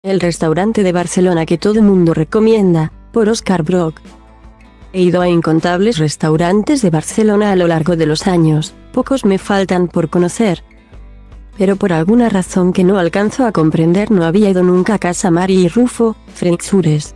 El restaurante de Barcelona que todo mundo recomienda, por Óscar Broc. He ido a incontables restaurantes de Barcelona a lo largo de los años, pocos me faltan por conocer. Pero por alguna razón que no alcanzo a comprender no había ido nunca a Casa Mari y Rufo, Freixures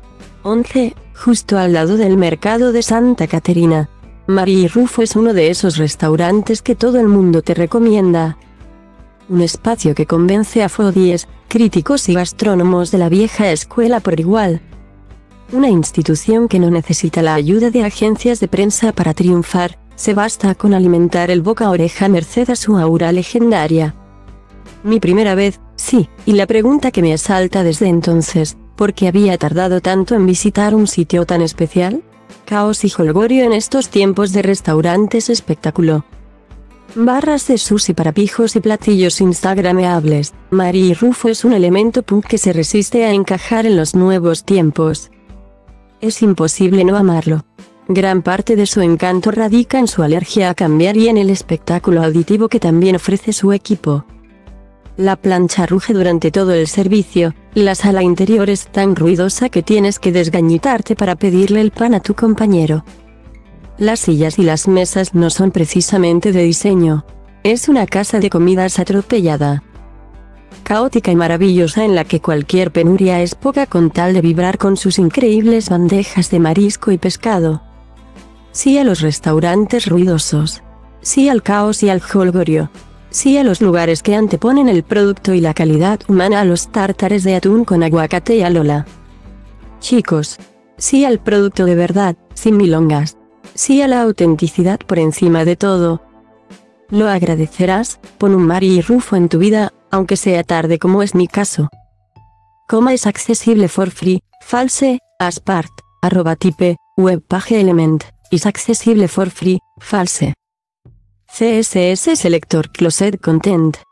11, justo al lado del mercado de Santa Caterina. Mari y Rufo es uno de esos restaurantes que todo el mundo te recomienda. Un espacio que convence a foodies, críticos y gastrónomos de la vieja escuela por igual. Una institución que no necesita la ayuda de agencias de prensa para triunfar, se basta con alimentar el boca a oreja merced a su aura legendaria. Mi primera vez, sí, y la pregunta que me asalta desde entonces, ¿por qué había tardado tanto en visitar un sitio tan especial? Caos y jolgorio en estos tiempos de restaurantes espectáculo. Barras de sushi para pijos y platillos instagrameables. Mari y Rufo es un elemento punk que se resiste a encajar en los nuevos tiempos. Es imposible no amarlo. Gran parte de su encanto radica en su alergia a cambiar y en el espectáculo auditivo que también ofrece su equipo. La plancha ruge durante todo el servicio, la sala interior es tan ruidosa que tienes que desgañitarte para pedirle el pan a tu compañero. Las sillas y las mesas no son precisamente de diseño. Es una casa de comidas atropellada. Caótica y maravillosa en la que cualquier penuria es poca con tal de vibrar con sus increíbles bandejas de marisco y pescado. Sí a los restaurantes ruidosos. Sí al caos y al jolgorio. Sí a los lugares que anteponen el producto y la calidad humana a los tártares de atún con aguacate y alola. Chicos. Sí al producto de verdad, sin milongas. Sí a la autenticidad por encima de todo. Lo agradecerás, pon un Mari y Rufo en tu vida, aunque sea tarde como es mi caso. Coma es accesible for free, false, as part, @type, webpage element, is accesible for free, false. CSS Selector Closed Content.